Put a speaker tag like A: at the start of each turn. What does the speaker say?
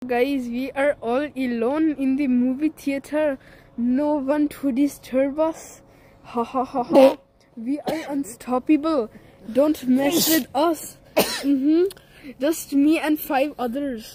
A: Guys, we are all alone in the movie theater. No one to disturb us. Ha ha ha ha. We are unstoppable. Don't mess with us. Just me and 5 others.